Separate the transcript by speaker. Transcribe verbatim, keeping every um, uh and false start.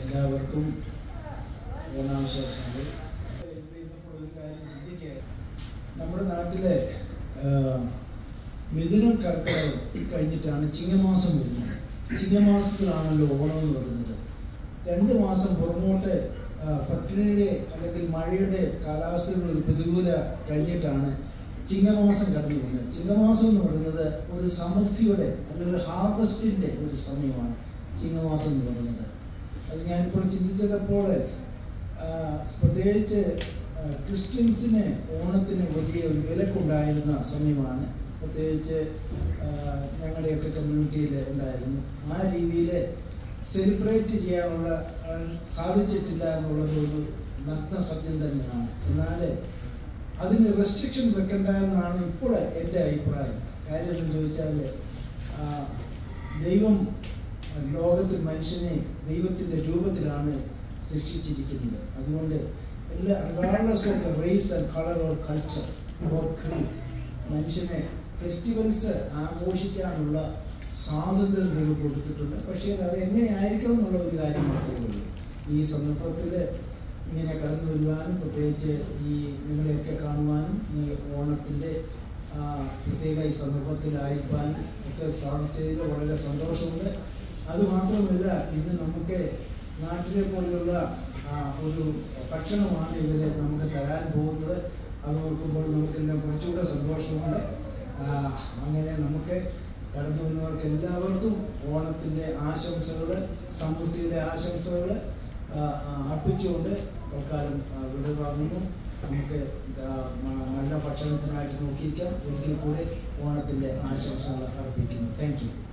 Speaker 1: എല്ലാവർക്കും ഓണാശംസകൾ. ഒരു കാര്യം ചിന്തിക്കുക, നമ്മുടെ നാട്ടിലെ മിഥുനം കർക്കിടകം കഴിഞ്ഞിട്ടാണ് ചിങ്ങമാസം വരുന്നത്. ചിങ്ങമാസത്തിലാണല്ലോ ഓണം എന്ന് പറയുന്നത്. രണ്ട് മാസം പുറമോട്ട് പട്ടിണിയുടെ അല്ലെങ്കിൽ മഴയുടെ കാലാവസ്ഥയുടെ ഒരു പ്രതികൂല കഴിഞ്ഞിട്ടാണ് ചിങ്ങമാസം കടന്നു പോകുന്നത്. ചിങ്ങമാസം എന്ന് പറയുന്നത് ഒരു സമൃദ്ധിയുടെ അല്ലെങ്കിൽ ഹാർവസ്റ്റിൻ്റെ ഒരു സമയമാണ് ചിങ്ങമാസം എന്ന് പറയുന്നത്. അത് ഞാനിപ്പോൾ ചിന്തിച്ചതപ്പോൾ പ്രത്യേകിച്ച് ക്രിസ്ത്യൻസിന് ഓണത്തിന് വലിയ ഒരു വിലക്കുണ്ടായിരുന്ന സമയമാണ്. പ്രത്യേകിച്ച് ഞങ്ങളുടെയൊക്കെ കമ്മ്യൂണിറ്റിയിൽ ഉണ്ടായിരുന്നു. ആ രീതിയിൽ സെലിബ്രേറ്റ് ചെയ്യാനുള്ള സാധിച്ചിട്ടില്ല എന്നുള്ളത് ഒരു നഗ്ന സത്യം തന്നെയാണ്. എന്നാൽ അതിന് റെസ്ട്രിക്ഷൻ വെക്കണ്ട എന്നാണ് ഇപ്പോൾ എൻ്റെ അഭിപ്രായം. കാര്യം എന്ന് ചോദിച്ചാൽ ദൈവം ലോകത്തിൽ മനുഷ്യനെ ദൈവത്തിൻ്റെ രൂപത്തിലാണ് സൃഷ്ടിച്ചിരിക്കുന്നത്. അതുകൊണ്ട് എല്ലാ regardless of the race and colour or culture or creed മനുഷ്യനെ ഫെസ്റ്റിവൽസ് ആഘോഷിക്കാനുള്ള സ്വാതന്ത്ര്യം ദൈവം കൊടുത്തിട്ടുണ്ട്. പക്ഷേ അത് എങ്ങനെ ആയിരിക്കണം എന്നുള്ള ഒരു കാര്യം മാത്രമേ ഉള്ളൂ. ഈ സന്ദർഭത്തിൽ ഇങ്ങനെ കടന്നു വരുവാനും പ്രത്യേകിച്ച് ഈ നിങ്ങളെയൊക്കെ കാണുവാനും ഈ ഓണത്തിൻ്റെ പ്രത്യേക ഈ സന്ദർഭത്തിലായിരിക്കാനും ഒക്കെ സാധിച്ചതിൽ വളരെ സന്തോഷമുണ്ട്. അതുമാത്രമല്ല, ഇന്ന് നമുക്ക് നാട്ടിലെ പോലെയുള്ള ഒരു ഭക്ഷണമാണ് ഇവർ നമുക്ക് തരാൻ പോകുന്നത്. അത് ഓർക്കുമ്പോൾ നമുക്കെല്ലാം കുറച്ചുകൂടെ സന്തോഷമുണ്ട്. അങ്ങനെ നമുക്ക് കടന്നു വരുന്നവർക്ക് എല്ലാവർക്കും ഓണത്തിൻ്റെ ആശംസകൾ, സമൃദ്ധിയുടെ ആശംസകൾ അർപ്പിച്ചുകൊണ്ട് തൽക്കാലം വിടവാങ്ങുന്നു. നമുക്ക് നല്ല ഭക്ഷണത്തിനായിട്ട് നോക്കിയിരിക്കാം. ഒരിക്കൽ കൂടെ ഓണത്തിൻ്റെ ആശംസകൾ അർപ്പിക്കുന്നു. Thank U.